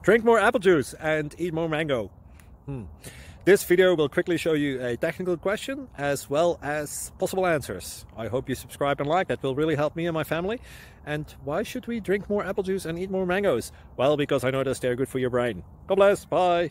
Drink more apple juice and eat more mango. This video will quickly show you a technical question as well as possible answers. I hope you subscribe and like, that will really help me and my family. And why should we drink more apple juice and eat more mangoes? Well, because I noticed they're good for your brain. God bless, bye.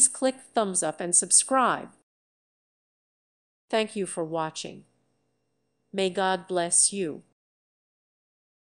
please click thumbs up and subscribe. Thank you for watching. May God bless you.